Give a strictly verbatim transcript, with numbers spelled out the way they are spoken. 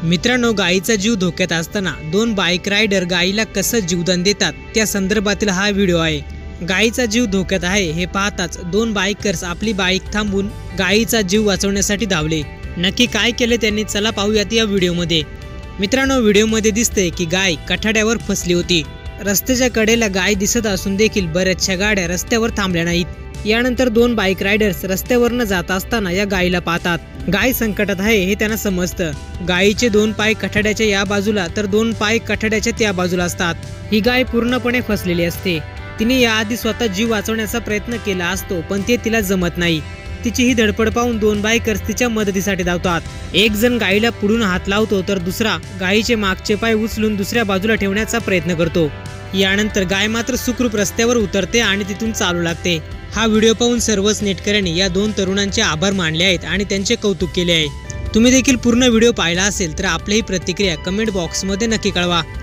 मित्रांनो, गायीचा जीव धोक्यात असताना दोन बाईक रायडर गायीला कसं जीवदान देतात त्या संदर्भातील हा व्हिडिओ आहे। गायीचा जीव धोक्यात आहे हे पाहताच दोन बाईकर्स आपली बाईक थांबवून गायीचा जीव वाचवण्यासाठी धावले। नक्की काय केले त्यांनी, चला पाहूयात या व्हिडिओमध्ये। मित्रांनो, व्हिडिओमध्ये दिसते की गाय कठाड्यावर फसली होती। रस्त्याच्या कडेला गाय दिसत असून देखील बऱ्याचशा गाड्या रस्त्यावर थांबल्या नाहीत। यानंतर दोन बाईक रायडर्स रस्त्यावरनं जात असताना या गायीला पाहतात। गाय संकटात आहे हे त्यांना समजतं। गायीचे दोन पाय कठाड्याच्या या बाजूला तर दोन पाय कठाड्याच्या त्या बाजूला असतात। ही गाय पूर्णपणे फसलेली असते। तिने याआधी स्वतः जीव वाचवण्याचा प्रयत्न केला असतो, पण ते तिला जमत नाही। तिची ही धडपड पाहून दोन बाईकर्स तिच्या मदतीसाठी धावतात। एक जण गायीला पुढून हात लावतो तर दुसरा गायीचे मागचे पाय उचलून दुसऱ्या बाजूला ठेवण्याचा प्रयत्न करतो। यानंतर गाय मात्र सुखरूप रस्त्यावर उतरते आणि तिथून चालू लागते। हा व्हिडिओ पाहून सर्वच नेटकऱ्यांनी या दोन तरुणांचे आभार मानले आहेत आणि त्यांचे कौतुक केले आहे। तुम्ही देखील पूर्ण व्हिडिओ पाहिला असेल तर आपलीही प्रतिक्रिया कमेंट बॉक्समध्ये नक्की कळवा।